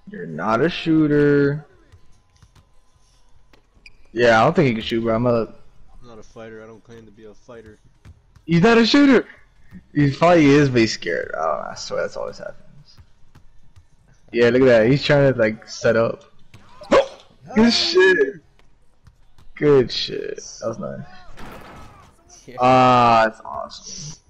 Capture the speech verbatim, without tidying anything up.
You're not a shooter. Yeah, I don't think he can shoot, bro. I'm a. I'm not a fighter. I don't claim to be a fighter. He's not a shooter. He probably is, but he's scared. Oh, I swear that's always happens. Yeah, look at that. He's trying to like set up. Good shit. Good shit. That was nice. Yeah. Ah, that's awesome.